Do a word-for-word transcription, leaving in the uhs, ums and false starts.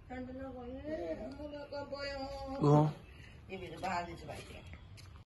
안 된다고 해. 안 나가 봐요. 뭐? 여기도 말리지 말게.